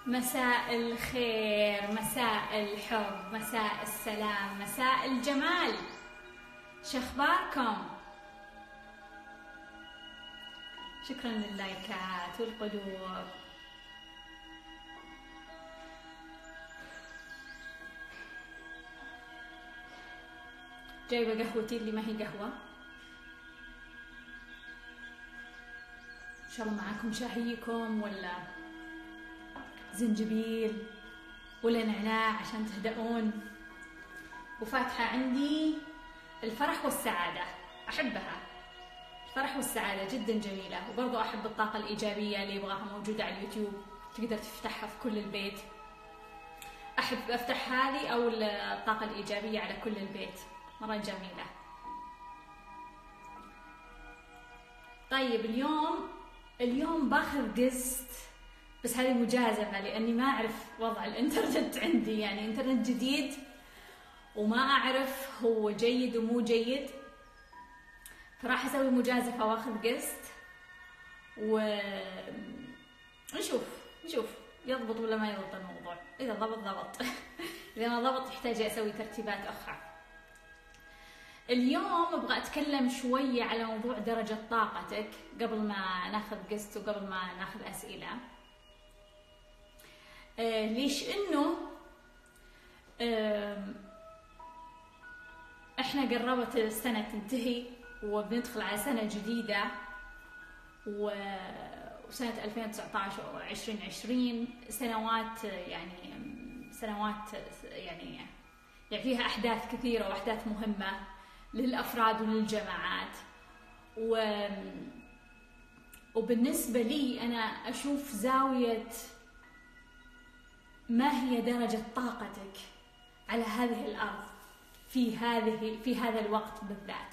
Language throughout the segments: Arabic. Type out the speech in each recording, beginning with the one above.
مساء الخير، مساء الحب، مساء السلام، مساء الجمال. شخباركم؟ شكرا لللايكات والقلوب. جايبة قهوتي اللي ما هي قهوة. إن شاء الله معاكم شاهيكم ولا زنجبيل ولا نعناع عشان تهدؤون. وفاتحة عندي الفرح والسعادة، أحبها. الفرح والسعادة جدا جميلة، وبرضو أحب الطاقة الإيجابية اللي يبغاها موجودة على اليوتيوب، تقدر تفتحها في كل البيت. أحب أفتح هذه أو الطاقة الإيجابية على كل البيت، مرة جميلة. طيب اليوم باخذ قسط، بس هذه مجازفة لأني ما أعرف وضع الإنترنت عندي، يعني إنترنت جديد وما أعرف هو جيد ومو جيد، فراح أسوي مجازفة وأخذ قسط ونشوف يضبط ولا ما يضبط الموضوع. إذا ضبط إذا ما ضبط يحتاج أسوي ترتيبات أخرى. اليوم أبغى أتكلم شوية على موضوع درجة طاقتك قبل ما ناخذ قسط وقبل ما ناخذ أسئلة. ليش؟ إنه إحنا قربت السنة تنتهي وبندخل على سنة جديدة، وسنة 2019 و 2020 سنوات يعني فيها أحداث كثيرة وأحداث مهمة للأفراد وللجماعات. وبالنسبة لي أنا أشوف زاوية ما هي درجة طاقتك على هذه الأرض في هذا الوقت بالذات،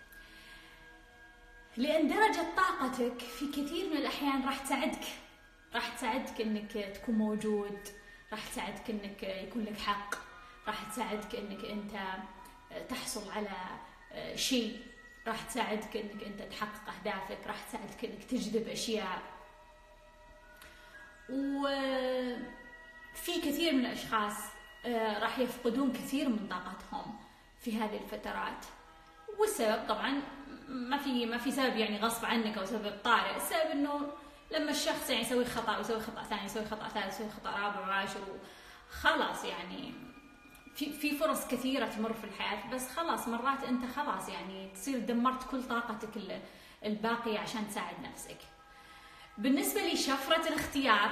لأن درجة طاقتك في كثير من الأحيان راح تساعدك إنك تكون موجود، راح تساعدك إنك يكون لك حق، راح تساعدك إنك أنت تحصل على شيء، راح تساعدك إنك أنت تحقق أهدافك، راح تساعدك إنك تجذب أشياء. وفي كثير من الأشخاص راح يفقدون كثير من طاقتهم في هذه الفترات، والسبب طبعا ما في سبب يعني غصب عنك أو سبب طارئ. السبب إنه لما الشخص يعني يسوي خطأ ويسوي خطأ ثاني، يسوي خطأ ثالث، يسوي خطأ رابع وعاشر، خلاص يعني في فرص كثيرة تمر في الحياة، بس خلاص مرات أنت خلاص يعني تصير دمرت كل طاقتك الباقية عشان تساعد نفسك. بالنسبة لي شفرة الاختيار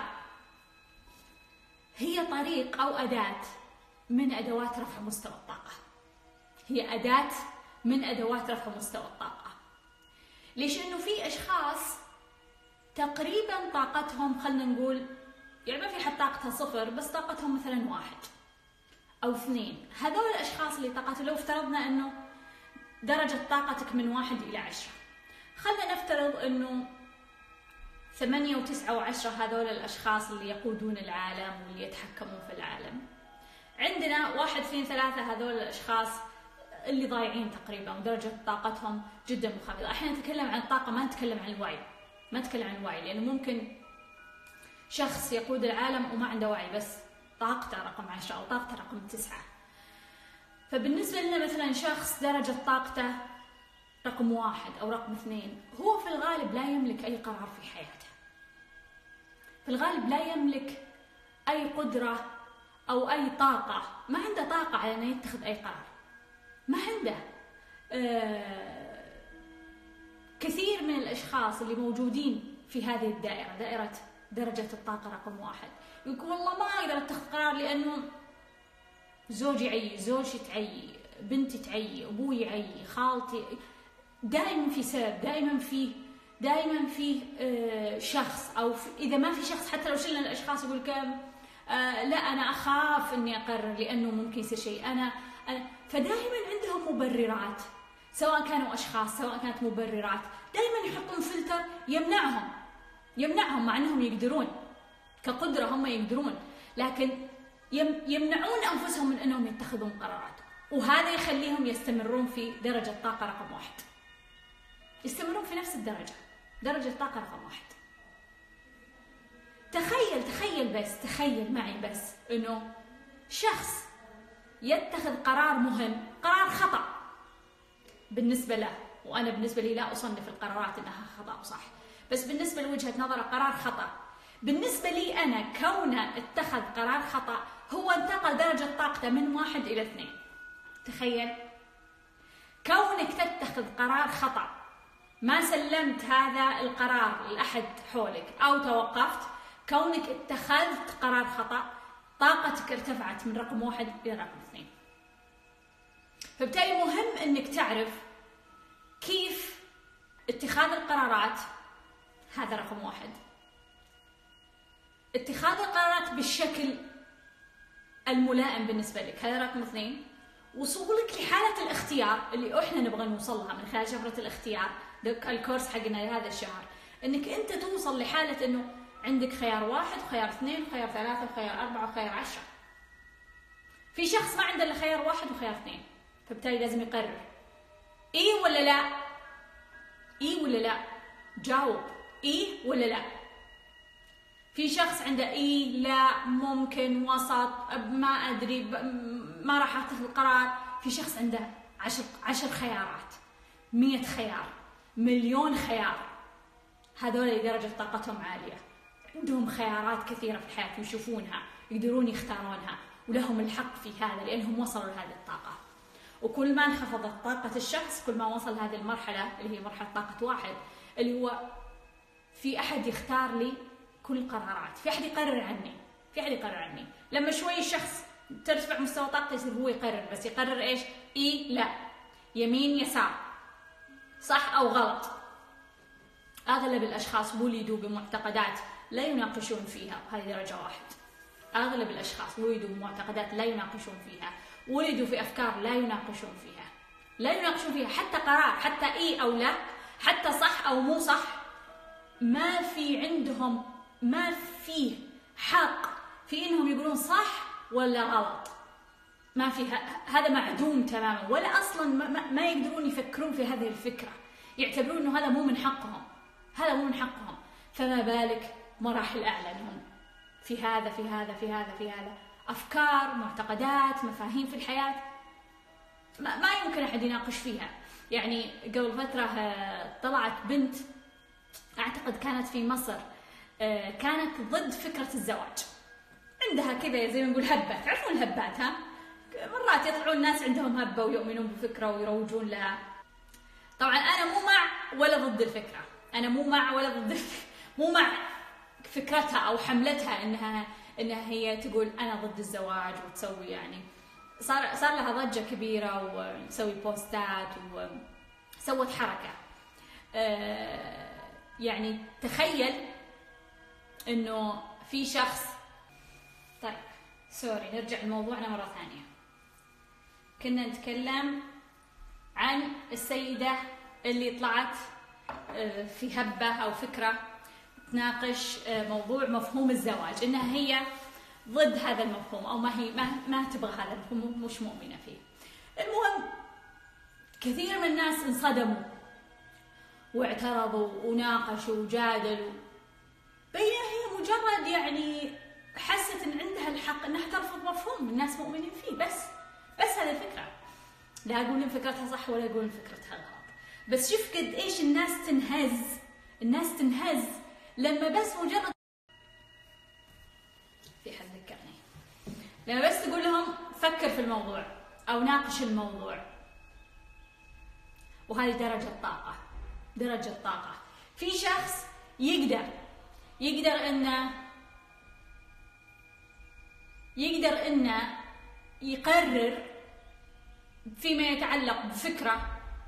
هي طريق أو أداة من أدوات رفع مستوى الطاقة، هي أداة من أدوات رفع مستوى الطاقة. ليش؟ إنه في أشخاص تقريبا طاقتهم خلنا نقول يعني ما في حد طاقتها صفر، بس طاقتهم مثلا 1 أو 2. هذول الأشخاص اللي طاقتهم، لو افترضنا إنه درجة طاقتك من 1 إلى 10، خلنا نفترض إنه 8 و9 و10 هذول الأشخاص اللي يقودون العالم واللي يتحكمون في العالم. عندنا 1 2 3 هذول الأشخاص اللي ضايعين تقريبا ودرجة طاقتهم جدا منخفضة. احنا نتكلم عن الطاقة، ما نتكلم عن الوعي، لأنه ممكن شخص يقود العالم وما عنده وعي، بس طاقته رقم 10 أو طاقته رقم 9. فبالنسبة لنا مثلا شخص درجة طاقته رقم 1 أو رقم 2، هو في الغالب لا يملك أي قرار في حياته، في الغالب لا يملك أي قدرة أو أي طاقة، ما عنده طاقة على أن يتخذ أي قرار، ما عنده. كثير من الأشخاص اللي موجودين في هذه الدائرة، دائرة درجة الطاقة رقم 1، يقول والله ما أقدر أتخذ قرار لأنه زوجي عي، زوجتي تعي، بنتي تعي، أبوي يعي، خالتي. دائما في سبب، دائما في شخص، أو إذا ما في شخص حتى لو شلنا الأشخاص يقول كم لا أنا أخاف إني أقرر لأنه ممكن يصير شيء. أنا فدائما عندهم مبررات، سواء كانوا أشخاص سواء كانت مبررات، دائما يحطون فلتر يمنعهم مع أنهم يقدرون كقدرة، هم يقدرون، لكن يمنعون أنفسهم من أنهم يتخذون قرارات، وهذا يخليهم يستمرون في درجة طاقة رقم 1، يستمرون في نفس درجة طاقة رقم 1. تخيل معي بس انه شخص يتخذ قرار مهم، قرار خطأ بالنسبة له، وأنا بالنسبة لي لا أصنف القرارات أنها خطأ وصح، بس بالنسبة لوجهة نظره قرار خطأ. بالنسبة لي أنا كونه اتخذ قرار خطأ هو انتقل درجة طاقته من 1 إلى 2. تخيل كونك تتخذ قرار خطأ، ما سلمت هذا القرار لأحد حولك أو توقفت، كونك اتخذت قرار خطأ طاقتك ارتفعت من رقم 1 إلى رقم 2. فبالتالي مهم أنك تعرف كيف اتخاذ القرارات، هذا رقم 1. اتخاذ القرارات بالشكل الملائم بالنسبة لك، هذا رقم 2. وصولك لحالة الاختيار اللي احنا نبغى نوصلها من خلال شفرة الاختيار، الكورس حقنا لهذا الشهر، انك انت توصل لحالة انه عندك خيار 1 وخيار 2 وخيار 3 وخيار 4 وخيار 10. في شخص ما عنده الا خيار 1 وخيار 2، فبالتالي لازم يقرر ايه ولا لا. ايه ولا لا؟ جاوب ايه ولا لا. في شخص عنده ايه، لا، ممكن، وسط، ما ادري، ما راح اتخذ قرار. في شخص عنده 10 خيارات، 100 خيار، مليون خيار. هذول درجة طاقتهم عالية، عندهم خيارات كثيرة في الحياة ويشوفونها، يقدرون يختارونها، ولهم الحق في هذا لأنهم وصلوا لهذه الطاقة. وكل ما انخفضت طاقة الشخص كل ما وصل هذه المرحلة اللي هي مرحلة طاقة 1، اللي هو في أحد يختار لي كل القرارات، في أحد يقرر عني، لما شوي الشخص ترتفع مستوى طاقته يصير هو يقرر، بس يقرر إيش؟ إيه لا، يمين يسار، صح أو غلط. أغلب الأشخاص ولدوا بمعتقدات لا يناقشون فيها، هذه درجة 1. أغلب الأشخاص ولدوا بمعتقدات لا يناقشون فيها، ولدوا في أفكار لا يناقشون فيها، حتى قرار، حتى إيه أو لا، حتى صح أو مو صح، ما في عندهم، ما فيه حق في إنهم يقولون صح ولا غلط. ما في، هذا معدوم تماما، ولا أصلا ما يقدرون يفكرون في هذه الفكرة، يعتبرون إنه هذا مو من حقهم، فما بالك مراحل أعلى منهم في هذا أفكار، معتقدات، مفاهيم في الحياة ما يمكن أحد يناقش فيها. يعني قبل فترة طلعت بنت، أعتقد كانت في مصر، كانت ضد فكرة الزواج. عندها كذا زي ما نقول هبة، تعرفون الهبات؟ مرات يطلعون الناس عندهم هبة ويؤمنون بفكرة ويروجون لها. طبعا أنا مو مع ولا ضد الفكرة، مو مع فكرتها أو حملتها إنها هي تقول أنا ضد الزواج وتسوي، يعني صار لها ضجة كبيرة وتسوي بوستات وسوت حركة. يعني تخيل إنه في شخص. طيب سوري، نرجع لموضوعنا مرة ثانية. كنا نتكلم عن السيدة اللي طلعت في هبة أو فكرة تناقش موضوع مفهوم الزواج، إنها هي ضد هذا المفهوم، أو ما تبغى هذا المفهوم، مش مؤمنة فيه. المهم كثير من الناس انصدموا واعترضوا وناقشوا وجادلوا، بينما هي مجرد يعني حست إن عندها الحق إنها ترفض مفهوم الناس مؤمنين فيه، بس هذه الفكرة. لا أقول إن فكرتها صح ولا أقول إن فكرتها غلط، بس شوف قد إيش الناس تنهز لما بس مجرد في حد ذكرني، لما بس تقول لهم فكر في الموضوع أو ناقش الموضوع. وهذه درجة طاقة. في شخص يقدر إنه يقرر فيما يتعلق بفكرة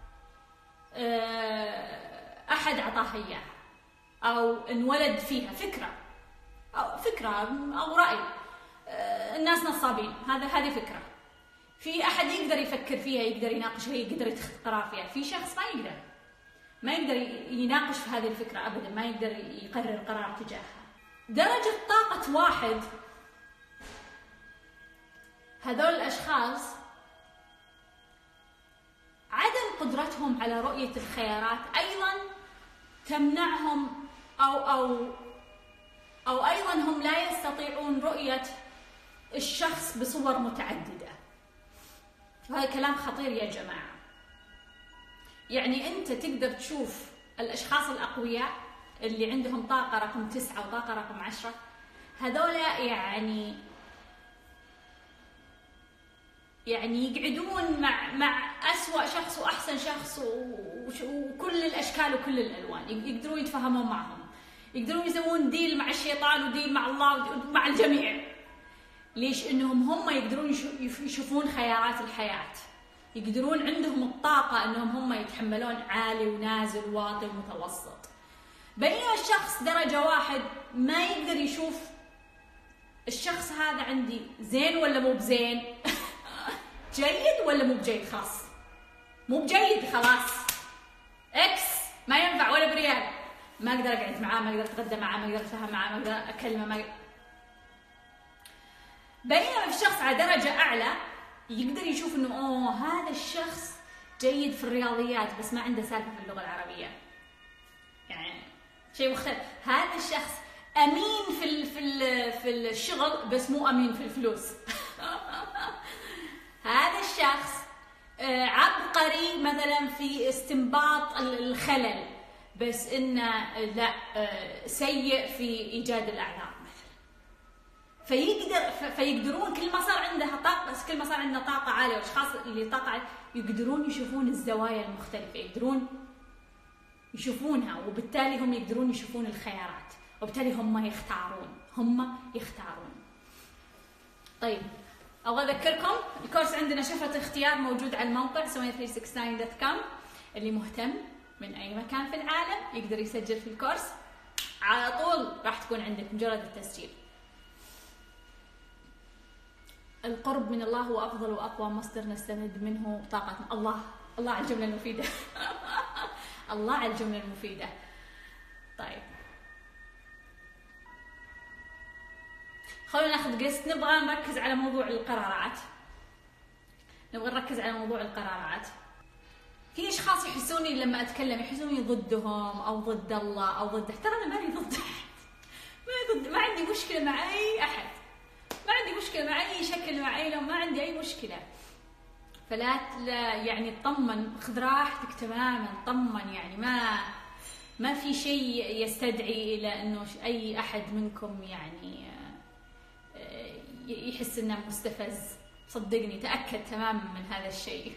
أحد عطاه إياها أو انولد فيها فكرة أو رأي. الناس نصابين، هذه فكرة. في أحد يقدر يفكر فيها، يقدر يناقشها، يقدر يتخذ قرار فيها. في شخص ما يقدر يناقش في هذه الفكرة أبدا، ما يقدر يقرر قرار تجاهها. درجة طاقة 1، هذول الأشخاص عدم قدرتهم على رؤية الخيارات أيضا تمنعهم أو أو أيضا هم لا يستطيعون رؤية الشخص بصور متعددة. وهذا كلام خطير يا جماعة. يعني أنت تقدر تشوف الأشخاص الأقوياء اللي عندهم طاقة رقم 9 وطاقة رقم 10، هذولا يعني يقعدون مع أسوأ شخص وأحسن شخص وكل الأشكال وكل الألوان، يقدرون يتفاهمون معهم، يقدرون يسوون ديل مع الشيطان وديل مع الله ومع الجميع. ليش؟ إنهم هم يقدرون يشوفون خيارات الحياة، يقدرون عندهم الطاقة إنهم هم يتحملون عالي ونازل واطي ومتوسط. بينما الشخص درجة 1 ما يقدر يشوف الشخص هذا عندي زين ولا مو بزين، جيد ولا مو بجيد، خلاص مو بجيد خلاص اكس، ما ينفع ولا بريال، ما اقدر اقعد معاه، ما اقدر اتغدى معاه، ما اقدر اتفاهم معاه، ما اقدر اكلمه، بينما الشخص على درجة اعلى يقدر يشوف انه اوه هذا الشخص جيد في الرياضيات بس ما عنده سالفة في اللغة العربية، يعني شيء مختلف. هذا الشخص امين في الشغل بس مو امين في الفلوس. هذا الشخص عبقري مثلا في استنباط الخلل بس انه لا سيء في ايجاد الاعذار مثلا. فيقدرون كل ما صار عندها طاقه، كل ما صار عندنا طاقه عاليه، والاشخاص اللي طاقه عالية يقدرون يشوفون الزوايا المختلفه، يقدرون يشوفونها، وبالتالي هم يقدرون يشوفون الخيارات، وبالتالي هم يختارون. طيب أبغى أذكركم الكورس عندنا شفرة اختيار موجود على الموقع sonia369.com. اللي مهتم من أي مكان في العالم يقدر يسجل في الكورس على طول، راح تكون عندك مجرد التسجيل. القرب من الله هو أفضل وأقوى مصدر نستمد منه طاقتنا. الله على الجملة المفيدة. الله على الجملة المفيدة. طيب خلونا ناخذ قسط. نبغى نركز على موضوع القرارات. في اشخاص يحسوني لما اتكلم يحسوني ضدهم او ضد الله او ضد، ترى انا ماني ضد احد، ما عندي مشكله مع اي احد، ما عندي مشكله مع اي شكل، مع اي لون، ما عندي اي مشكله. فلا يعني اطمن، خذ راحتك تماما، طمن، يعني ما في شيء يستدعي الى انه اي احد منكم يعني يحس انه مستفز. صدقني، تأكد تماما من هذا الشيء.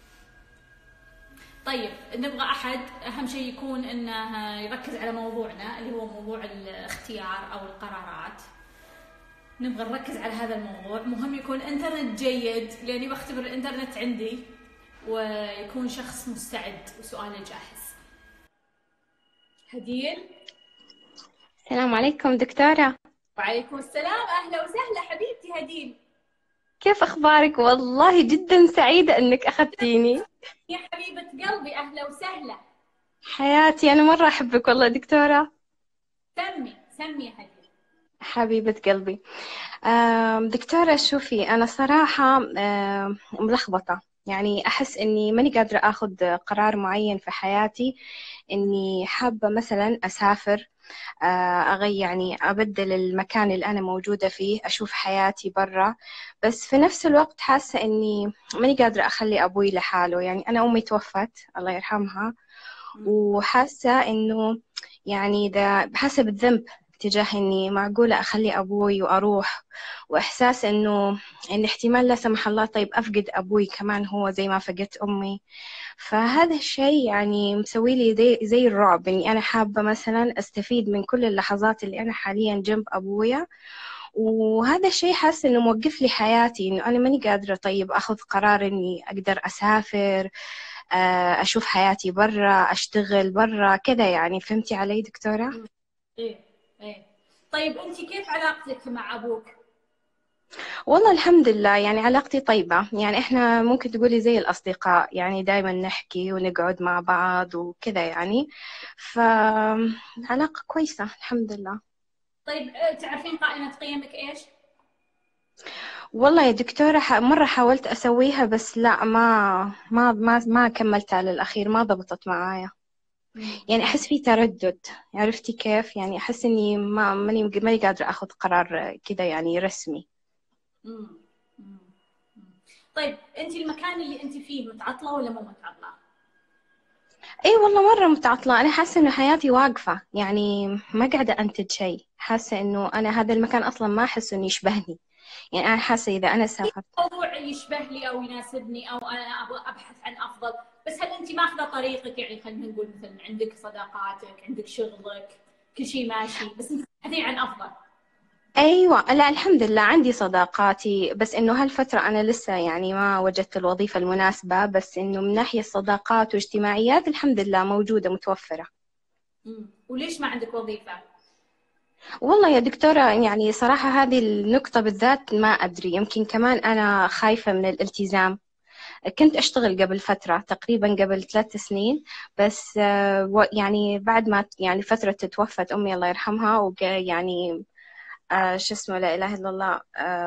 طيب نبغى احد اهم شيء يكون انه يركز على موضوعنا اللي هو موضوع الاختيار او القرارات. نبغى نركز على هذا الموضوع. مهم يكون انترنت جيد لاني بختبر الانترنت عندي، ويكون شخص مستعد وسؤاله جاهز. هديل. السلام عليكم دكتورة. وعليكم السلام، أهلا وسهلا حبيبتي هديل. كيف أخبارك؟ والله جدا سعيدة أنك أخذتيني يا حبيبة قلبي، أهلا وسهلا حياتي. أنا مرة أحبك والله دكتورة. سمي يا هديل. حبيبة قلبي. دكتورة شوفي، أنا صراحة ملخبطة، يعني أحس أني ماني قادرة أخذ قرار معين في حياتي، أني حابة مثلا أسافر، يعني أبدل المكان اللي أنا موجودة فيه، أشوف حياتي برا، بس في نفس الوقت حاسة إني ماني قادرة أخلي أبوي لحاله. يعني أنا أمي توفت الله يرحمها، وحاسة إنه يعني ده حاسة بالذنب تجاه إني معقولة أخلي أبوي وأروح، وإحساس إن احتمال لا سمح الله طيب أفقد أبوي كمان هو زي ما فقدت أمي. فهذا الشيء يعني مسوي لي زي الرعب، إني أنا حابة مثلا أستفيد من كل اللحظات اللي أنا حاليا جنب أبويا، وهذا الشيء حاسة إنه موقف لي حياتي، إنه أنا ماني قادرة طيب أخذ قرار إني أقدر أسافر، أشوف حياتي برا، أشتغل برا كذا. يعني فهمتي علي دكتورة؟ إيه. طيب أنت كيف علاقتك مع أبوك؟ والله الحمد لله، يعني علاقتي طيبة، يعني إحنا ممكن تقولي زي الأصدقاء، يعني دايما نحكي ونقعد مع بعض وكذا، يعني فعلاقة كويسة الحمد لله. طيب تعرفين قائمة قيمك إيش؟ والله يا دكتورة مرة حاولت أسويها، بس لا ما كملتها للأخير، ما ضبطت معايا. يعني أحس في تردد. عرفتي كيف؟ يعني أحس إني ماني قادرة أخذ قرار كذا يعني رسمي. مم. مم. مم. طيب انت المكان اللي انت فيه متعطله ولا مو متعطله؟ اي والله مرة متعطلة. انا حاسة انه حياتي واقفة، يعني ما قاعدة انتج شيء. حاسة انه انا هذا المكان اصلا ما احس انه يشبهني. يعني انا حاسة اذا انا سافرت. موضوع يشبه لي او يناسبني او انا ابغى ابحث عن افضل، بس هل انت ماخذه طريقك؟ يعني خلينا نقول مثلا عندك صداقاتك، عندك شغلك، كل شيء ماشي، بس انت تبحثين عن افضل. ايوه، لا الحمد لله عندي صداقاتي، بس انه هالفترة انا لسه يعني ما وجدت الوظيفة المناسبة، بس انه من ناحية صداقات واجتماعيات الحمد لله موجودة متوفرة. وليش ما عندك وظيفه؟ والله يا دكتورة يعني صراحة هذه النقطة بالذات ما أدري، يمكن كمان أنا خايفة من الالتزام. كنت أشتغل قبل فترة، تقريبا قبل 3 سنين، بس يعني بعد ما يعني فترة توفت أمي الله يرحمها، يعني شو اسمه، لا إله إلا الله،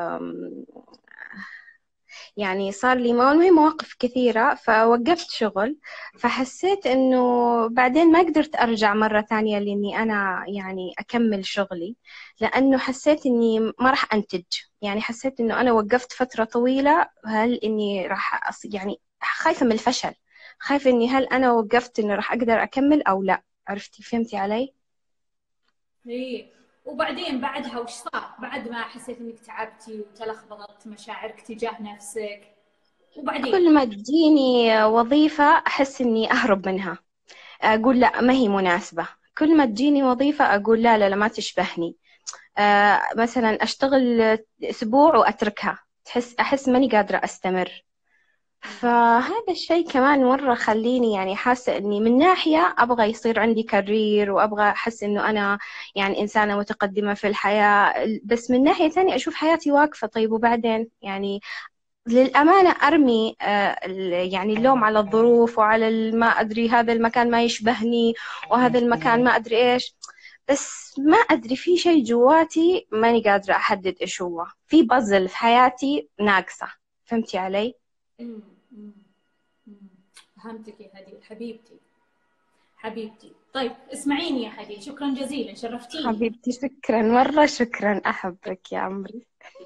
يعني صار لي مواقف كثيرة فوقفت شغل. فحسيت إنه بعدين ما قدرت أرجع مرة ثانية لإني أنا يعني أكمل شغلي، لأنه حسيت إني ما راح أنتج. يعني حسيت إنه أنا وقفت فترة طويلة، هل إني راح يعني خايفة من الفشل. خايفة إني هل أنا وقفت إنه راح أقدر أكمل أو لا. عرفتي؟ فهمتي علي؟ ايه. وبعدين بعدها وش صار؟ بعد ما حسيت انك تعبتي وتلخبطت مشاعرك تجاه نفسك، وبعدين؟ كل ما تجيني وظيفة أحس إني أهرب منها، أقول لا ما هي مناسبة. كل ما تجيني وظيفة أقول لا لا لا ما تشبهني. مثلا أشتغل أسبوع وأتركها، أحس ماني قادرة أستمر. فهذا الشيء كمان مرة خليني يعني حاسة إني من ناحية أبغى يصير عندي كارير، وأبغى أحس إنه أنا يعني إنسانة متقدمة في الحياة، بس من ناحية ثانية أشوف حياتي واقفة. طيب وبعدين يعني للأمانة أرمي يعني اللوم على الظروف وعلى ما أدري هذا المكان ما يشبهني وهذا المكان ما أدري إيش. بس ما أدري في شيء جواتي ماني قادرة أحدد إيش هو، في بازل في حياتي ناقصة. فهمتي علي؟ مم. مم. مم. فهمتك يا هديل حبيبتي. حبيبتي طيب اسمعيني يا هديل، شكرا جزيلا شرفتيني. حبيبتي شكرا مرة، شكرا، أحبك يا عمري.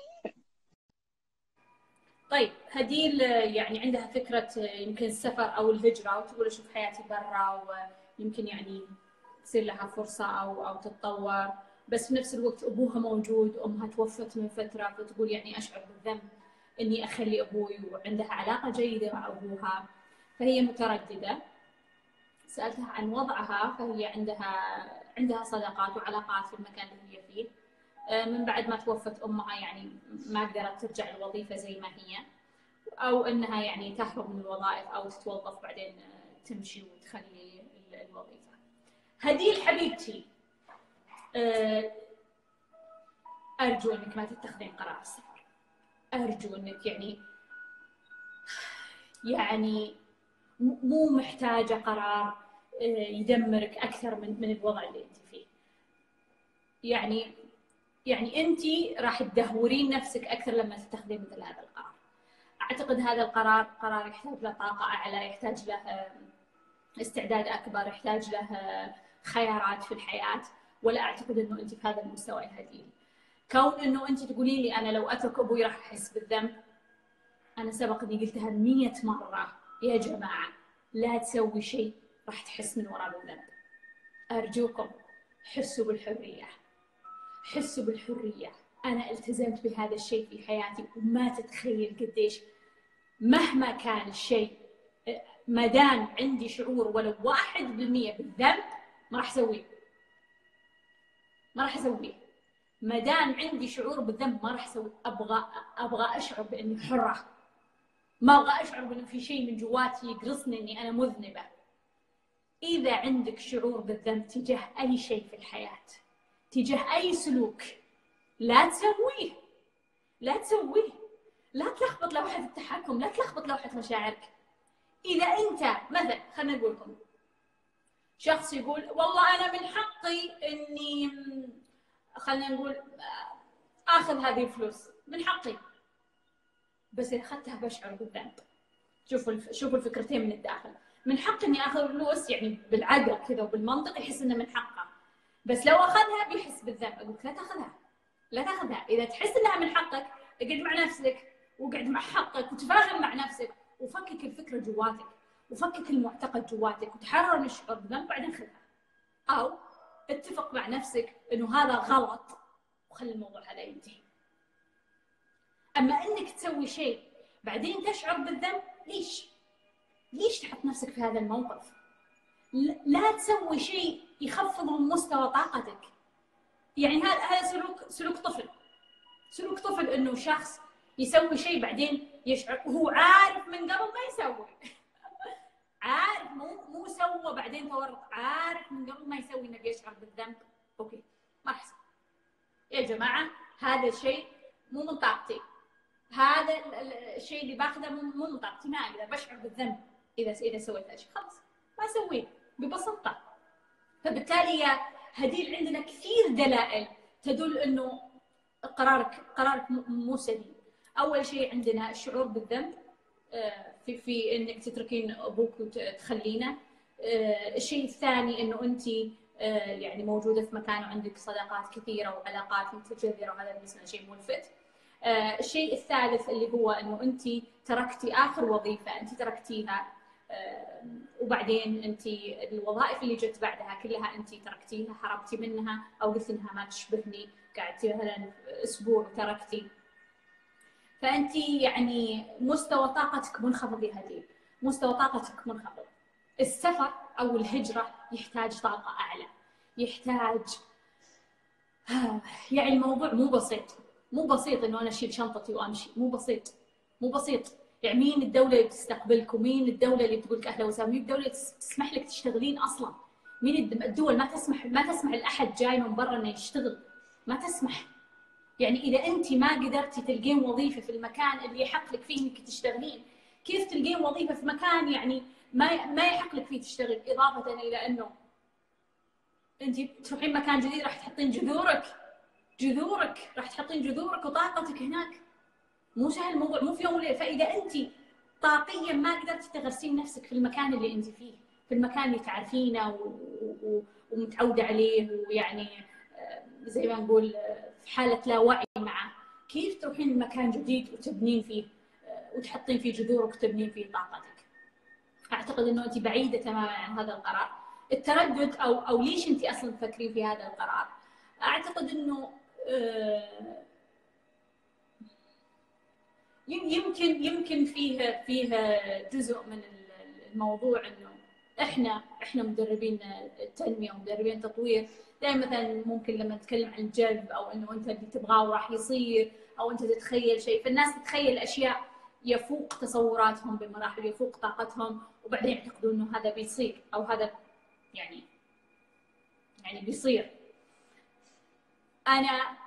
طيب هديل يعني عندها فكرة يمكن السفر أو الهجرة، وتقول أشوف حياتي برا ويمكن يعني تصير لها فرصة أو تتطور، بس في نفس الوقت أبوها موجود، أمها توفت من فترة، فتقول يعني أشعر بالذنب إني أخلي أبوي، وعندها علاقة جيدة مع أبوها، فهي مترددة. سألتها عن وضعها، فهي عندها صداقات وعلاقات في المكان اللي هي فيه. من بعد ما توفت أمها يعني ما قدرت ترجع الوظيفة زي ما هي، أو أنها يعني تهرب من الوظائف أو تتوظف بعدين تمشي وتخلي الوظيفة. هديل حبيبتي، آه، أرجو أنك ما تتخذين قرار السفر. أرجو أنك يعني مو محتاجة قرار يدمرك أكثر من الوضع اللي أنت فيه. يعني أنت راح تدهورين نفسك أكثر لما تتخذين مثل هذا القرار. أعتقد هذا القرار قرار يحتاج له طاقة أعلى، يحتاج له استعداد أكبر، يحتاج له خيارات في الحياة، ولا أعتقد أنه أنت في هذا المستوى يا هديل. كون أنه أنت تقولين لي أنا لو أترك أبوي راح أحس بالذنب، أنا سبق إني قلتها 100 مرة يا جماعة، لا تسوي شيء راح تحس من وراء بالذنب. أرجوكم حسوا بالحرية، حسوا بالحرية. أنا التزمت بهذا الشيء في حياتي وما تتخيل قديش، مهما كان الشيء، ما دام عندي شعور ولو 1% بالذنب ما راح أسويه، ما راح أسويه. ما دام عندي شعور بالذنب ما راح أسويه. أبغى أشعر بإني حرة، ما أبغى أشعر بإنه في شيء من جواتي يقرصني إني أنا مذنبة. إذا عندك شعور بالذنب تجاه أي شيء في الحياة، تجاه أي سلوك، لا تسويه، لا تسويه. لا تلخبط لوحة التحكم، لا تلخبط لوحة مشاعرك. إذا أنت مثلا خلينا نقول لكم شخص يقول والله أنا من حقي إني خلينا نقول آخذ هذه الفلوس، من حقي، بس إذا أخذتها بشعر بالذنب. شوفوا الفكرتين من الداخل. من حق اني اخذ فلوس، يعني بالعقل كذا وبالمنطق يحس انه من حقه، بس لو اخذها بيحس بالذنب. اقول لا تاخذها، لا تاخذها. اذا تحس انها من حقك اقعد مع نفسك واقعد مع حقك وتفاهم مع نفسك وفكك الفكره جواتك وفكك المعتقد جواتك وتحرر من الشعور بالذنب، بعدين خذها. او اتفق مع نفسك انه هذا غلط وخلي الموضوع هذا ينتهي. اما انك تسوي شيء بعدين تشعر بالذنب، ليش تحط نفسك في هذا الموقف؟ لا تسوي شيء يخفض من مستوى طاقتك. يعني هذا سلوك طفل انه شخص يسوي شيء بعدين يشعر وهو عارف من قبل ما يسوي. عارف، مو سوى بعدين تورط، عارف من قبل ما يسوي انه يشعر بالذنب. اوكي، ما احسن يا جماعه، هذا الشيء مو من طاقتي، هذا الشيء اللي باخذه مو من طاقتي، ما اقدر بشعر بالذنب اذا سويت هالشيء، خلاص ما اسويه ببساطه. فبالتالي يا هديل عندنا كثير دلائل تدل انه قرارك مو سليم. اول شيء عندنا الشعور بالذنب في انك تتركين ابوك وتخلينه. الشيء الثاني انه انت يعني موجوده في مكان وعندك صداقات كثيره وعلاقات متجذره، وهذا بالنسبه لنا شيء ملفت. الشيء الثالث اللي هو انه انت تركتي اخر وظيفه انت تركتيها، وبعدين انت الوظائف اللي جت بعدها كلها انت تركتيها، هربتي منها او قلت انها ما تشبهني، قعدتي مثلا اسبوع وتركتي. فانت يعني مستوى طاقتك منخفض يا هديل، مستوى طاقتك منخفض. السفر او الهجره يحتاج طاقه اعلى، يحتاج يعني الموضوع مو بسيط انه انا اشيل شنطتي وامشي، مو بسيط. يعني مين الدوله اللي بتستقبلك، ومين الدوله اللي بتقول لك اهلا وسهلا، مين الدوله اللي تسمح لك تشتغلين اصلا؟ مين الدول ما تسمح لاحد جاي من برا انه يشتغل، ما تسمح. يعني اذا انت ما قدرتي تلقين وظيفه في المكان اللي يحق لك فيه انك تشتغلين، كيف تلقين وظيفه في مكان يعني ما يحق لك فيه تشتغل؟ اضافه الى انه انت تروحين مكان جديد راح تحطين جذورك راح تحطين جذورك وطاقتك هناك. مو سهل الموضوع، مو في يوم وليله. فاذا انت طاقيا ما قدرتي تغرسين نفسك في المكان اللي انت فيه، في المكان اللي تعرفينه ومتعوده عليه، ويعني زي ما نقول في حاله لا وعي معه، كيف تروحين لمكان جديد وتبنين فيه وتحطين فيه جذورك وتبنين فيه طاقتك؟ اعتقد انه انت بعيده تماما عن هذا القرار. التردد او ليش انت اصلا تفكرين في هذا القرار، اعتقد انه يمكن فيه جزء من الموضوع انه احنا مدربين التنميه ومدربين التطوير. دائما مثلا ممكن لما نتكلم عن الجذب او انه انت اللي تبغاه راح يصير، او انت تتخيل شيء، فالناس تتخيل اشياء يفوق تصوراتهم بمراحل، يفوق طاقتهم، وبعدين يعتقدون انه هذا بيصير او هذا يعني بيصير. انا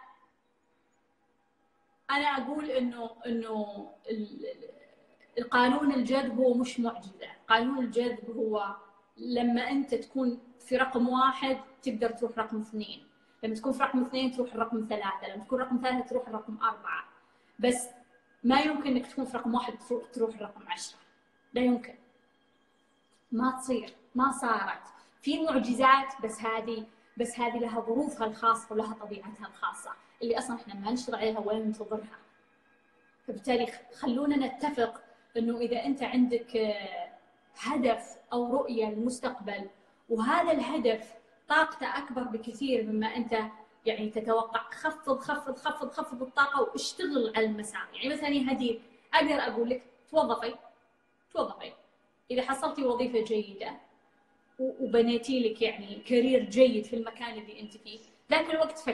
اقول انه القانون الجذب هو مش معجزه. قانون الجذب هو لما انت تكون في رقم 1 تقدر تروح رقم 2، لما تكون في رقم 2 تروح الرقم 3، لما تكون رقم 3 تروح الرقم 4، بس ما يمكن انك تكون في رقم 1 تروح الرقم 10. لا يمكن، ما تصير، ما صارت. في معجزات بس هذه لها ظروفها الخاصه ولها طبيعتها الخاصه اللي اصلا احنا ما نشتغل عليها ولا ننتظرها. فبالتالي خلونا نتفق انه اذا انت عندك هدف او رؤيه للمستقبل، وهذا الهدف طاقته اكبر بكثير مما انت يعني تتوقع، خفض الطاقه واشتغل على المسار. يعني مثلا يا هديل اقدر اقول لك توظفي اذا حصلتي وظيفه جيده وبنيتي لك يعني كارير جيد في المكان اللي انت فيه، ذاك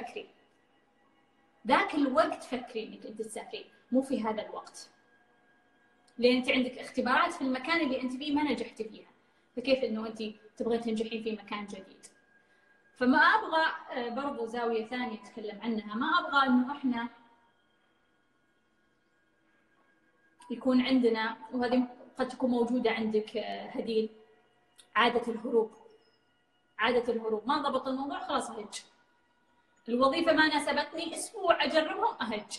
الوقت فكري انك انت تسافرين، مو في هذا الوقت، لان انت عندك اختبارات في المكان اللي انت فيه ما نجحتي فيها، فكيف انه انت تبغين تنجحين في مكان جديد؟ فما ابغى برضو زاويه ثانيه اتكلم عنها، ما ابغى انه احنا يكون عندنا، وهذه قد تكون موجوده عندك هديل، عاده الهروب. ما ضبط الموضوع خلاص اهج. الوظيفه ما ناسبتني، اسبوع اجربهم اهج.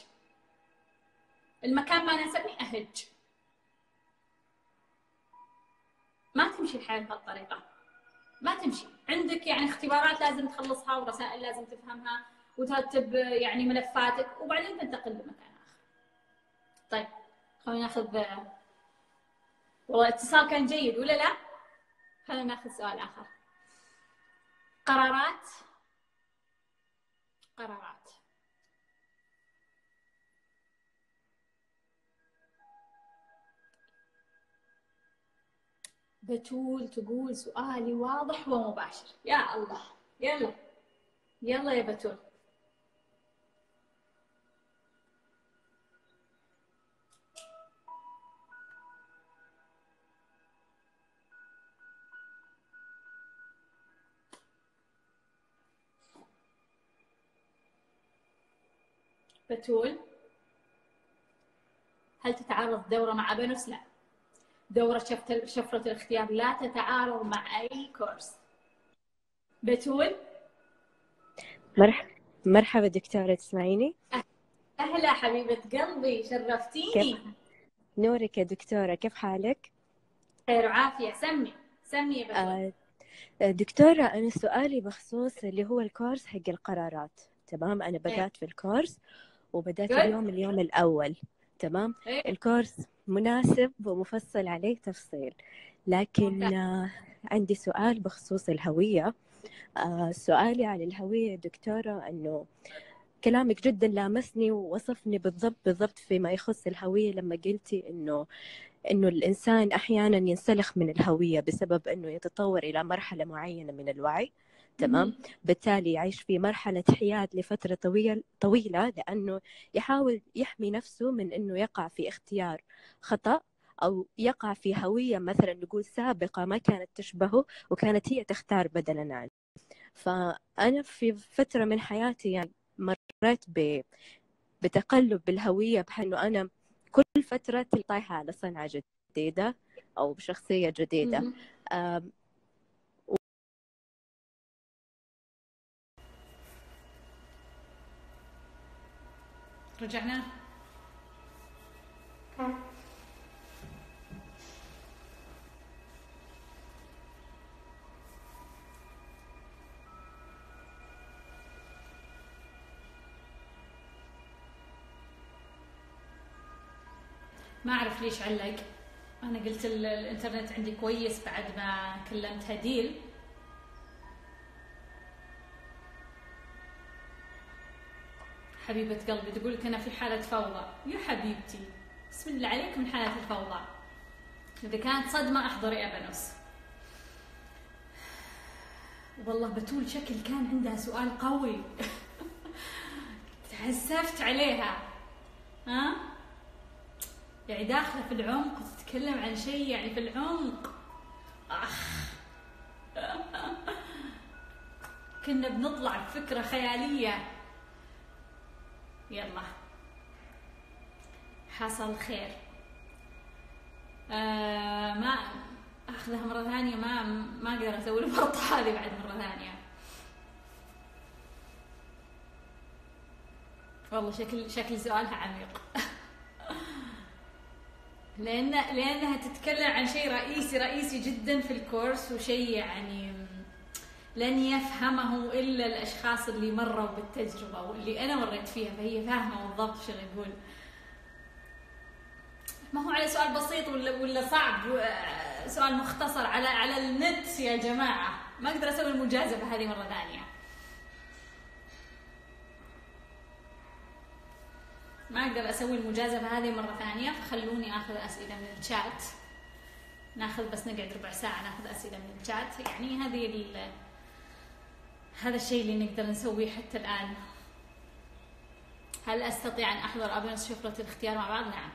المكان ما ناسبني اهج. ما تمشي الحياة بهالطريقة، ما تمشي. عندك يعني اختبارات لازم تخلصها ورسائل لازم تفهمها وترتب يعني ملفاتك وبعدين تنتقل لمكان آخر. طيب خلينا ناخذ، والله الاتصال كان جيد ولا لا؟ خلينا ناخذ سؤال آخر. قرارات بتول تقول سؤالي واضح ومباشر. يا الله، يلا يلا يا بتول. بتول، هل تتعارض دورة مع أبانوس؟ لا، دورة شفرة الاختيار لا تتعارض مع أي كورس. بتول، مرحبا دكتورة، تسمعيني؟ أهلا حبيبة قلبي، شرفتيني. نورك يا دكتورة، كيف حالك؟ خير وعافية. سمي يا بتول. دكتورة، أنا سؤالي بخصوص اللي هو الكورس حق القرارات. تمام، أنا بدأت في الكورس وبدأت اليوم الأول. تمام. الكورس مناسب ومفصل عليه تفصيل، لكن عندي سؤال بخصوص الهوية. سؤالي على الهوية دكتورة، أنه كلامك جدا لامسني ووصفني بالضبط فيما يخص الهوية، لما قلتي إنه الإنسان أحيانا ينسلخ من الهوية بسبب إنه يتطور إلى مرحلة معينة من الوعي. تمام. بالتالي يعيش في مرحلة حياد لفترة طويلة لأنه يحاول يحمي نفسه من إنه يقع في اختيار خطأ، أو يقع في هوية مثلا نقول سابقة ما كانت تشبهه وكانت هي تختار بدلا عنه. فأنا في فترة من حياتي يعني مريت بتقلب بالهوية، بحيث إنه أنا كل فترة طايحة على صنعة جديدة أو بشخصية جديدة. رجعنا. ما أعرف ليش علق. أنا قلت الإنترنت عندي كويس بعد ما كلمت هديل. حبيبة قلبي تقول لك أنا في حالة فوضى. يا حبيبتي بسم الله عليك من حالة الفوضى. إذا كانت صدمة احضري أبانوس. والله بتول شكل كان عندها سؤال قوي. تحسفت عليها. ها؟ يعني داخلة في العمق وتتكلم عن شيء يعني في العمق. كنا بنطلع بفكرة خيالية. يلا حصل خير. ما أخذها مرة ثانية، ما أقدر أسوي الفرطة هذه بعد مرة ثانية. والله شكل سؤالها عميق. لأنها تتكلم عن شيء رئيسي جدا في الكورس، وشيء يعني لن يفهمه إلا الأشخاص اللي مروا بالتجربة واللي أنا مريت فيها، فهي فاهمة بالضبط شو يقول. ما هو على سؤال بسيط ولا صعب، سؤال مختصر على النت يا جماعة. ما أقدر أسوي المجازفة هذه مرة ثانية. فخلوني أخذ أسئلة من الشات. ناخذ بس نقعد ربع ساعة ناخذ أسئلة من الشات. يعني هذا الشيء اللي نقدر نسويه حتى الآن. هل أستطيع أن أحضر أبانوس شفرة الاختيار مع بعض؟ نعم.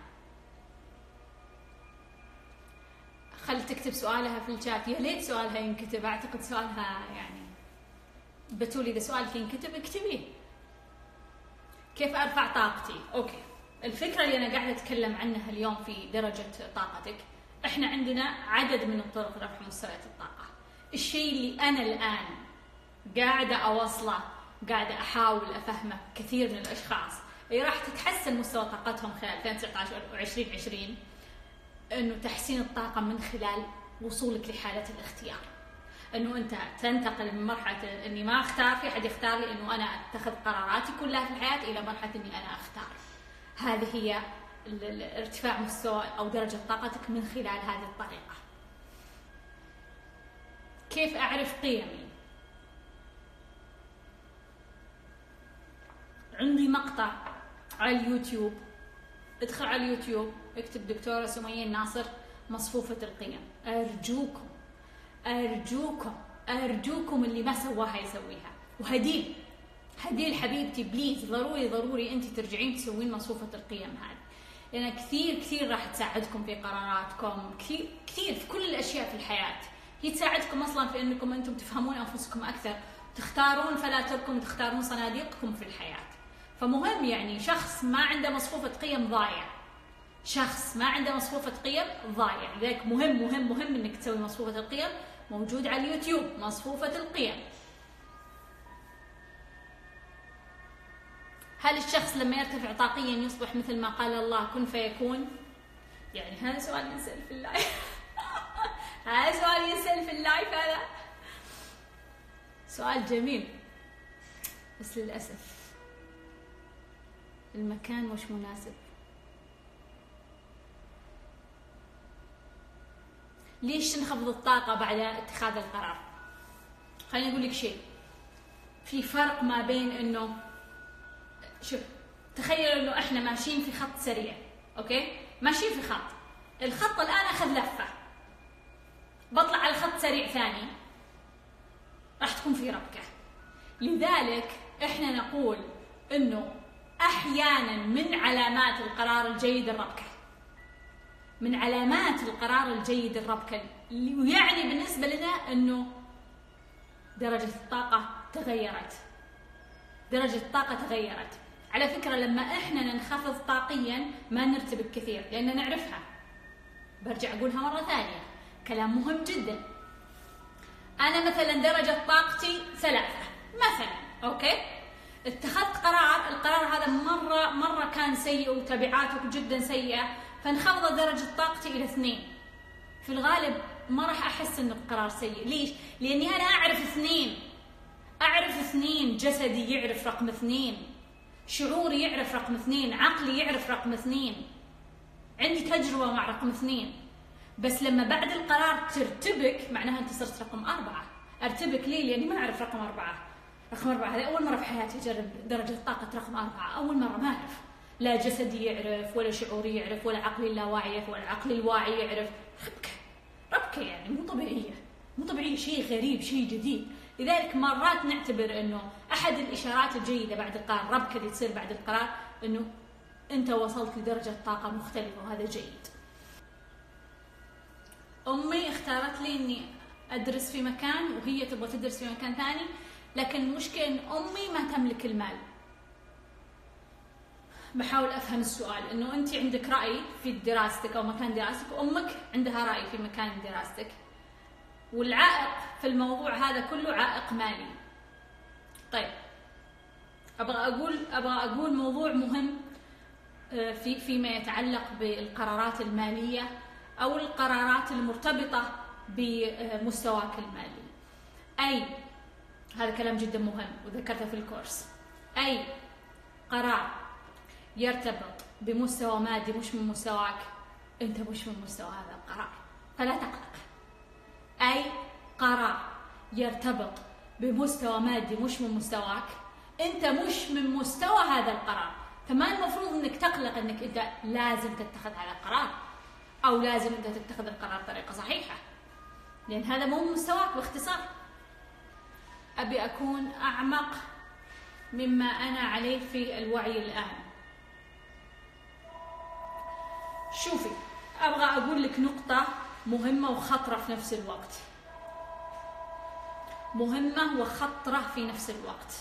خل تكتب سؤالها في الشات. يا ليت سؤالها ينكتب. أعتقد سؤالها يعني بتول إذا سؤالك ينكتب اكتبيه. كيف أرفع طاقتي؟ أوكي. الفكرة اللي أنا قاعدة أتكلم عنها اليوم في درجة طاقتك. إحنا عندنا عدد من الطرق لرفع مستويات الطاقة. الشيء اللي أنا الآن قاعدة أوصله، قاعدة أحاول أفهمه كثير من الأشخاص اللي راح تتحسن مستوى طاقتهم خلال 2019 و 2020، إنه تحسين الطاقة من خلال وصولك لحالة الاختيار، انه انت تنتقل من مرحلة اني ما اختار، في احد يختار لي، انه انا اتخذ قراراتي كلها في الحياة، الى مرحلة اني انا اختار. هذه هي ارتفاع مستوى او درجة طاقتك من خلال هذه الطريقة. كيف اعرف قيمي؟ عندي مقطع على اليوتيوب، ادخل على اليوتيوب اكتب دكتورة سمية الناصر مصفوفة القيم. ارجوكم ارجوكم ارجوكم اللي ما سواها يسويها. وهديل حبيبتي بليز، ضروري انت ترجعين تسوين مصفوفة القيم هذه، لأنها كثير راح تساعدكم في قراراتكم، كثير في كل الأشياء في الحياة. هي تساعدكم أصلا في أنكم أنتم تفهمون أنفسكم أكثر، تختارون فلاتركم، تختارون صناديقكم في الحياة. فمهم يعني شخص ما عنده مصفوفة قيم ضايع، شخص ما عنده مصفوفة قيم ضايع. لذلك مهم أنك تسوي مصفوفة القيم، موجود على اليوتيوب مصفوفة القيم. هل الشخص لما يرتفع طاقيا يصبح مثل ما قال الله كن فيكون؟ يعني هذا سؤال ينسأل في اللايف. هذا سؤال ينسأل في اللايف، هذا سؤال جميل، بس للأسف المكان مش مناسب. ليش نخفض الطاقة بعد اتخاذ القرار؟ خليني أقول لك شيء، في فرق ما بين إنه شوف، تخيل إنه إحنا ماشيين في خط سريع، أوكي؟ ماشيين في خط، الخط الآن أخذ لفة، بطلع على خط سريع ثاني، راح تكون في ربكة. لذلك إحنا نقول إنه أحيانا من علامات القرار الجيد الربكة، من علامات القرار الجيد الربكة، ويعني بالنسبة لنا إنه درجة الطاقة تغيرت، درجة الطاقة تغيرت. على فكرة لما إحنا ننخفض طاقيا ما نرتبك كثير، لأن نعرفها. برجع أقولها مرة ثانية، كلام مهم جدا. أنا مثلا درجة طاقتي 3 مثلا، أوكي؟ اتخذت قرار، القرار هذا مرة كان سيء وتبعاته جدا سيئة، فانخفضت درجة طاقتي إلى 2. في الغالب ما راح أحس إنه القرار سيء. ليش؟ لأني أنا أعرف 2، جسدي يعرف رقم 2، شعوري يعرف رقم 2، عقلي يعرف رقم 2، عندي تجربة مع رقم 2. بس لما بعد القرار ترتبك معناها أنت صرت رقم 4. أرتبك ليه؟ لأني ما أعرف رقم 4. رقم 4 هذه أول مرة في حياتي أجرب درجة طاقة رقم 4، أول مرة ما أعرف، لا جسدي يعرف ولا شعوري يعرف ولا عقلي اللاواعي يعرف ولا عقلي الواعي يعرف. ربكة يعني مو طبيعية، شيء غريب، شيء جديد. لذلك مرات نعتبر انه احد الاشارات الجيدة بعد القرار، ربكة اللي تصير بعد القرار، انه انت وصلت لدرجة طاقة مختلفة، وهذا جيد. امي اختارت لي اني ادرس في مكان وهي تبغى تدرس في مكان ثاني، لكن المشكلة ان امي ما تملك المال. بحاول افهم السؤال، انه انت عندك رأي في دراستك او مكان دراستك، وامك عندها رأي في مكان دراستك، والعائق في الموضوع هذا كله عائق مالي. طيب ابغى اقول موضوع مهم فيما يتعلق بالقرارات المالية او القرارات المرتبطة بمستواك المالي. اي هذا كلام جدا مهم وذكرته في الكورس، اي قرار يرتبط بمستوى مادي مش من مستواك، انت مش من مستوى هذا القرار، فلا تقلق. اي قرار يرتبط بمستوى مادي مش من مستواك، انت مش من مستوى هذا القرار، فما المفروض انك تقلق انك انت لازم تتخذ هذا القرار او لازم انت تتخذ القرار بطريقة صحيحة، لان هذا مو من مستواك. باختصار ابي اكون اعمق مما انا عليه في الوعي الان. شوفي، ابغى اقول لك نقطة مهمة وخطرة في نفس الوقت، مهمة وخطرة في نفس الوقت.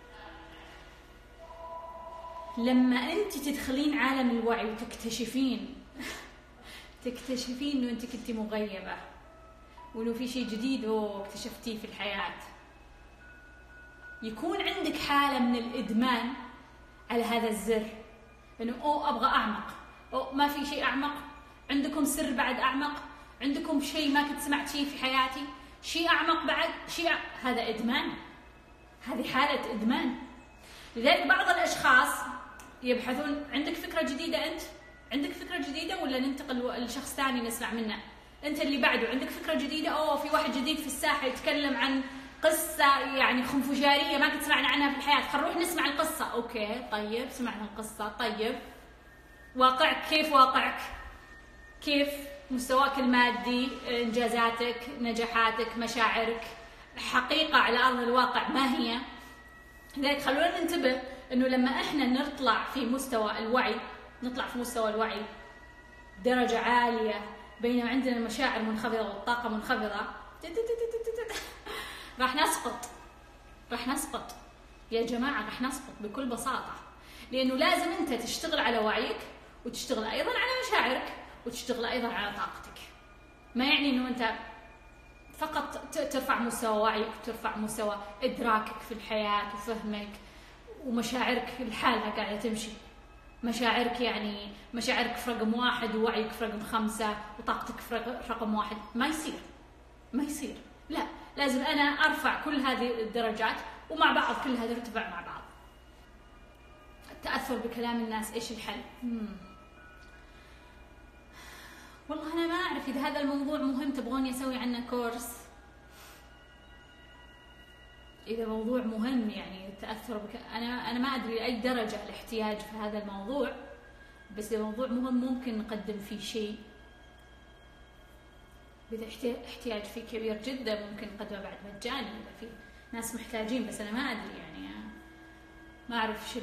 لما انت تدخلين عالم الوعي وتكتشفين انه انت كنتي مغيبة، وانه في شيء جديد اكتشفتيه في الحياة، يكون عندك حالة من الادمان على هذا الزر، انه ابغى اعمق، ما في شيء اعمق، عندكم سر بعد اعمق، عندكم شيء ما كنت سمعتيه في حياتي؟ شيء أعمق بعد؟ هذا إدمان، هذه حالة إدمان. لذلك بعض الأشخاص يبحثون، عندك فكرة جديدة أنت؟ عندك فكرة جديدة ولا ننتقل لشخص ثاني نسمع منه؟ أنت اللي بعده عندك فكرة جديدة؟ أوه في واحد جديد في الساحة يتكلم عن قصة يعني خنفجارية ما كنت سمعنا عنها في الحياة، خل نروح نسمع القصة. أوكي طيب سمعنا القصة، طيب واقعك كيف؟ واقعك كيف؟ مستواك المادي، إنجازاتك، نجاحاتك، مشاعرك، حقيقة على أرض الواقع ما هي؟ لذلك خلونا ننتبه إنه لما إحنا نطلع في مستوى الوعي درجة عالية بينما عندنا المشاعر منخفضة والطاقة منخفضة، راح نسقط يا جماعة، راح نسقط بكل بساطة. لأنه لازم أنت تشتغل على وعيك وتشتغل أيضا على مشاعرك وتشتغل أيضا على طاقتك. ما يعني إنه أنت فقط ترفع مستوى وعيك وترفع مستوى إدراكك في الحياة وفهمك ومشاعرك لحالها قاعدة تمشي. مشاعرك في رقم 1 ووعيك في رقم 5 وطاقتك في رقم 1. ما يصير. لا، لازم أنا أرفع كل هذه الدرجات ومع بعض كلها ترتفع مع بعض. التأثر بكلام الناس، إيش الحل؟ والله أنا ما أعرف إذا هذا الموضوع مهم تبغوني أسوي عنه كورس. إذا موضوع مهم يعني التأثر أنا ما أدري لأي درجة الاحتياج في هذا الموضوع، بس إذا موضوع مهم ممكن نقدم فيه شيء. إذا احتياج فيه كبير جدا ممكن نقدمه بعد مجاني إذا في ناس محتاجين، بس أنا ما أدري يعني ما أعرف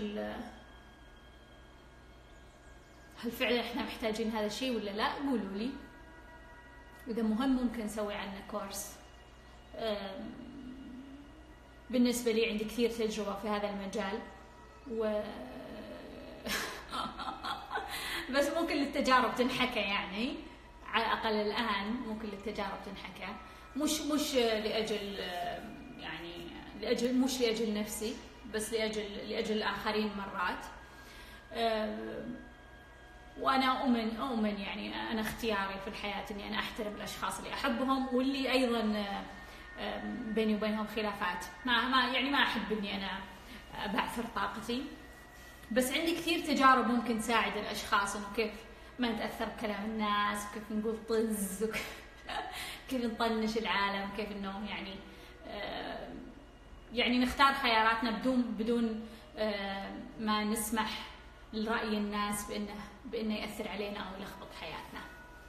هل فعلا إحنا محتاجين هذا الشيء ولا لا؟ قولوا لي. إذا مهم ممكن نسوي عنه كورس. بالنسبة لي عندي كثير تجربة في هذا المجال بس ممكن للتجارب تنحكى يعني، على الأقل الآن ممكن للتجارب تنحكى، مش لأجل يعني مش لأجل نفسي، بس لأجل الآخرين مرات. وأنا أؤمن يعني أنا اختياري في الحياة إني أنا أحترم الأشخاص اللي أحبهم واللي أيضا بيني وبينهم خلافات، ما أحب إني أنا بعثر طاقتي. بس عندي كثير تجارب ممكن تساعد الأشخاص إنه كيف ما نتأثر بكلام الناس، وكيف نقول طز، وكيف نطنش العالم، وكيف إنه يعني نختار خياراتنا بدون ما نسمح لرأي الناس بأنه يأثر علينا أو يلخبط حياتنا.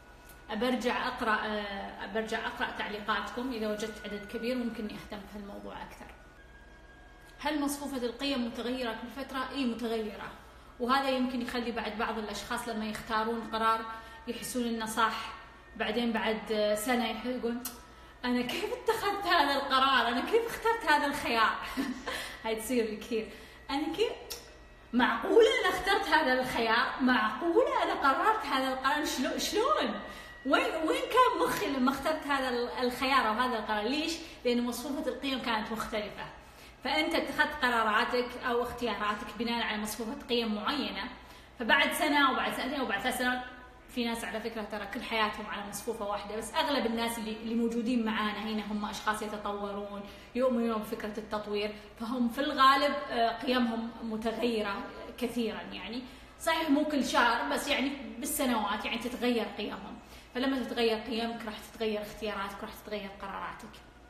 برجع أقرأ تعليقاتكم، إذا وجدت عدد كبير ممكن أهتم بهالموضوع أكثر. هل مصفوفة القيم متغيرة كل فترة؟ إيه متغيرة، وهذا يمكن يخلي بعض الأشخاص لما يختارون قرار يحسون إنه صح، بعدين بعد سنة يقولون أنا كيف اتخذت هذا القرار؟ أنا كيف اخترت هذا الخيار؟ هاي تصير لي كثير. أنا كيف معقولة أنا اخترت هذا الخيار؟ معقولة أنا قررت هذا القرار؟ شلون؟ وين كان مخي لما اخترت هذا الخيار أو هذا القرار؟ ليش؟ لأن مصفوفة القيم كانت مختلفة. فأنت اتخذت قراراتك أو اختياراتك بناء على مصفوفة قيم معينة، فبعد سنة وبعد سنتين وبعد 3 سنوات، في ناس على فكرة ترى كل حياتهم على مصفوفة واحدة، بس أغلب الناس اللي موجودين معانا هنا هم أشخاص يتطورون، يؤمنون بفكرة التطوير، فهم في الغالب قيمهم متغيرة كثيرا. يعني صحيح مو كل شهر، بس يعني بالسنوات يعني تتغير قيمهم. فلما تتغير قيمك راح تتغير اختياراتك، راح تتغير قراراتك.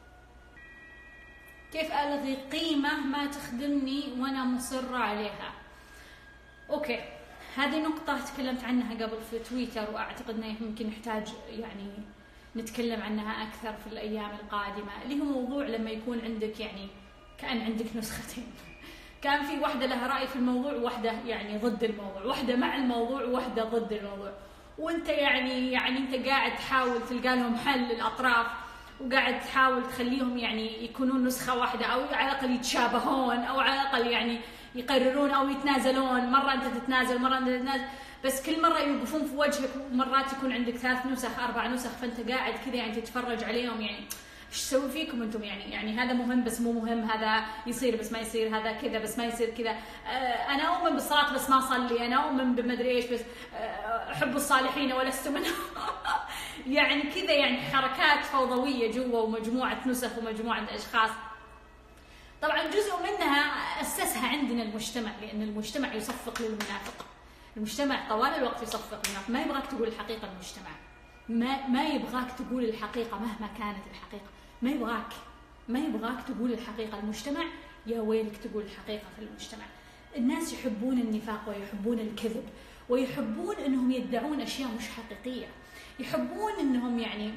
كيف ألغي قيمة ما تخدمني وأنا مصرة عليها؟ أوكي، هذه نقطة تكلمت عنها قبل في تويتر، وأعتقد أنه يمكن نحتاج يعني نتكلم عنها أكثر في الأيام القادمة، اللي هو موضوع لما يكون عندك يعني كأن عندك نسختين، كان في واحدة لها رأي في الموضوع وواحدة يعني ضد الموضوع، واحدة مع الموضوع وواحدة ضد الموضوع، وأنت يعني أنت قاعد تحاول تلقى لهم حل للأطراف، وقاعد تحاول تخليهم يعني يكونون نسخة واحدة، أو على الأقل يتشابهون، أو على الأقل يعني يقررون أو يتنازلون. مرة أنت تتنازل، مرة أنت تتنازل، بس كل مرة يوقفون في وجهك، ومرات يكون عندك 3 نسخ 4 نسخ، فأنت قاعد كذا يعني تتفرج عليهم، يعني إيش تسوي فيكم أنتم؟ يعني هذا مهم بس مو مهم، هذا يصير بس ما يصير، هذا كذا بس ما يصير كذا. أنا أؤمن بالصلاة بس ما أصلي، أنا أؤمن بمدري إيش بس أحب الصالحين ولست منهم. يعني كذا يعني حركات فوضوية جوا ومجموعة نسخ ومجموعة أشخاص. طبعا جزء منها أسسها عندنا المجتمع، لأن المجتمع يصفق للمنافق. المجتمع طوال الوقت يصفق للمنافق، ما يبغاك تقول الحقيقة. المجتمع ما يبغاك تقول الحقيقة مهما كانت الحقيقة، ما يبغاك تقول الحقيقة. المجتمع يا ويلك تقول الحقيقة. في المجتمع الناس يحبون النفاق ويحبون الكذب ويحبون انهم يدعون اشياء مش حقيقية، يحبون انهم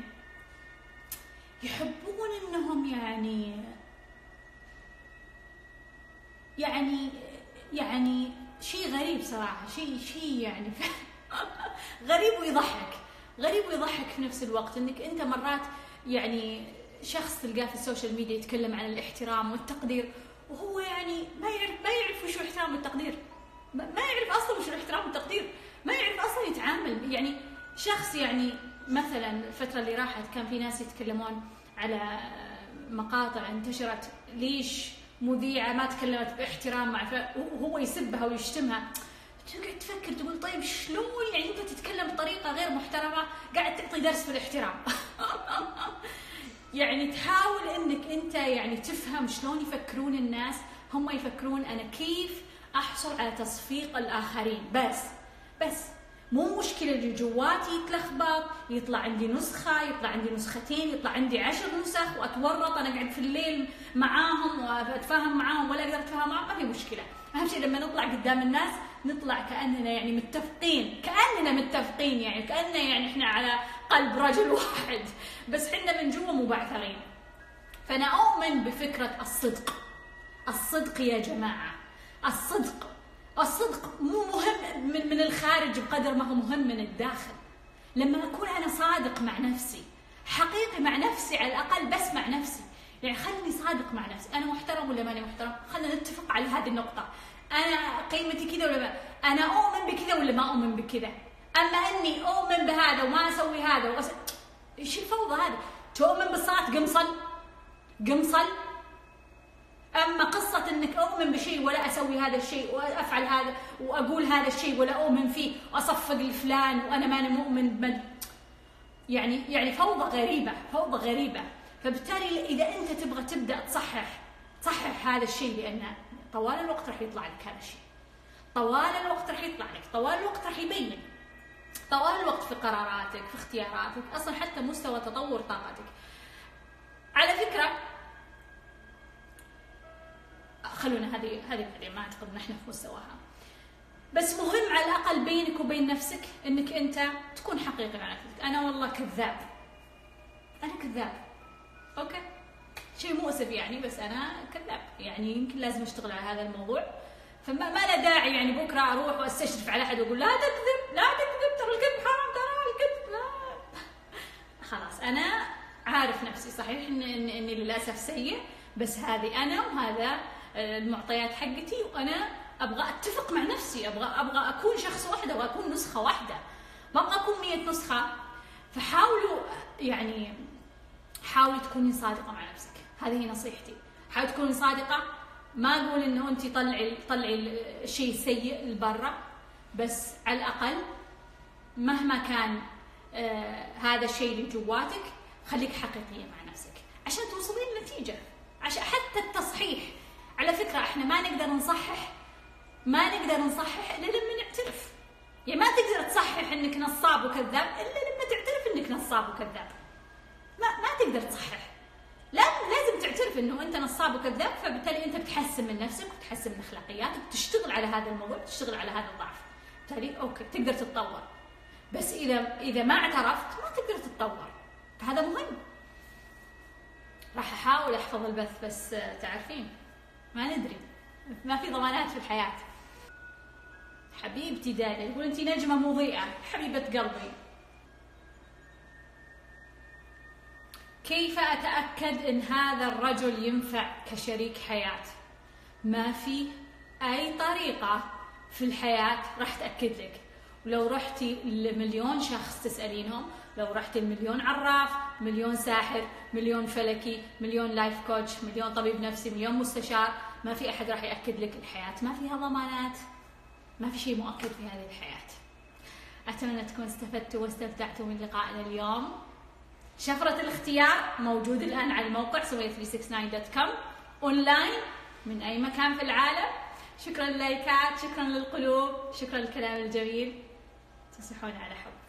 يعني شيء غريب صراحة، شيء يعني غريب ويضحك في نفس الوقت. انك انت مرات يعني شخص تلقاه في السوشيال ميديا يتكلم عن الاحترام والتقدير، وهو يعني ما يعرف وش الاحترام والتقدير، ما يعرف اصلا وش الاحترام والتقدير، ما يعرف اصلا يتعامل. يعني شخص يعني مثلا الفترة اللي راحت كان في ناس يتكلمون على مقاطع انتشرت ليش مذيعة ما تكلمت باحترام وهو يسبها ويشتمها. تقعد تفكر تقول طيب شلون يعني انت تتكلم بطريقة غير محترمة قاعد تعطي درس في الاحترام؟ يعني تحاول انك انت يعني تفهم شلون يفكرون الناس. هم يفكرون انا كيف احصل على تصفيق الاخرين بس مو مشكلة اللي جواتي يتلخبط، يطلع عندي نسخة، يطلع عندي نسختين، يطلع عندي 10 نسخ واتورط انا قاعد في الليل معاهم واتفاهم معاهم ولا اقدر اتفاهم معاهم، ما في مشكلة. اهم شيء لما نطلع قدام الناس نطلع كأننا يعني متفقين، يعني كأننا يعني احنا على قلب رجل واحد، بس احنا من جوا مبعثرين. فانا اؤمن بفكرة الصدق يا جماعة. الصدق مو مهم من الخارج بقدر ما هو مهم من الداخل. لما اكون انا صادق مع نفسي، حقيقي مع نفسي على الاقل، بس مع نفسي، يعني خلني صادق مع نفسي. انا محترم ولا ماني محترم؟ خلينا نتفق على هذه النقطة. انا قيمتي كذا ولا ما؟ انا اؤمن بكذا ولا ما اؤمن بكذا؟ اما اني اؤمن بهذا وما اسوي هذا ايش الفوضى هذه؟ تؤمن بالصلاة قم صل. اما قصة انك اؤمن بشيء ولا اسوي هذا الشيء وافعل هذا واقول هذا الشيء ولا اؤمن فيه واصفق لفلان وانا ماني مؤمن يعني فوضى غريبة. فبالتالي اذا انت تبغى تبدا تصحح هذا الشيء، لان طوال الوقت راح يطلع لك هذا الشيء، طوال الوقت راح يبين، طوال الوقت في قراراتك، في اختياراتك، اصلا حتى مستوى تطور طاقتك. على فكرة خلونا هذه بعدين، ما اعتقد ان احنا في مستواها، بس مهم على الاقل بينك وبين نفسك انك انت تكون حقيقي مع نفسك. انا والله كذاب، اوكي، شيء مؤسف يعني، بس انا كذاب، يعني يمكن لازم اشتغل على هذا الموضوع. فما لا داعي يعني بكره اروح واستشرف على احد واقول لا تكذب ترى الكذب حرام، ترى الكذب لا. خلاص انا عارف نفسي، صحيح اني للاسف سيء، بس هذه انا وهذا المعطيات حقتي، وانا ابغى اتفق مع نفسي، ابغى اكون شخص واحد، ابغى اكون نسخه واحده، ما ابغى اكون 100 نسخه. فحاولوا يعني حاولي تكوني صادقه مع نفسك، هذه نصيحتي. حاولي تكوني صادقه، ما اقول انه انت طلعي الشيء السيء لبرا، بس على الاقل مهما كان هذا الشيء اللي جواتك خليك حقيقيه مع نفسك عشان توصلين لنتيجه. عشان حتى التصحيح، على فكره احنا ما نقدر نصحح الا لما نعترف. يعني ما تقدر تصحح انك نصاب وكذاب الا لما تعترف انك نصاب وكذاب. ما تقدر تصحح، لازم تعترف انه انت نصاب وكذاب. فبالتالي انت بتحسن من نفسك وتحسن من اخلاقياتك، تشتغل على هذا الموضوع، تشتغل على هذا الضعف، بالتالي اوكي تقدر تتطور. بس اذا ما اعترفت ما تقدر تتطور، فهذا مهم. راح احاول احفظ البث، بس تعرفين ما ندري، ما في ضمانات في الحياة. حبيبتي دادا يقول انتي نجمة مضيئة، حبيبة قلبي. كيف أتأكد إن هذا الرجل ينفع كشريك حياة؟ ما في أي طريقة في الحياة راح تأكد لك. ولو رحتي ل1,000,000 شخص تسألينهم، لو رحتي ل1,000,000 عراف، 1,000,000 ساحر، 1,000,000 فلكي، 1,000,000 لايف كوتش، 1,000,000 طبيب نفسي، 1,000,000 مستشار، ما في أحد راح يأكد لك. الحياة ما فيها ضمانات، ما في شيء مؤكد في هذه الحياة. أتمنى تكونوا استفدتوا واستمتعتوا من لقائنا اليوم. شفرة الاختيار موجود الآن على الموقع sumaia369.com أونلاين من أي مكان في العالم. شكرا للايكات، شكرا للقلوب، شكرا للكلام الجميل. تصبحون على حب.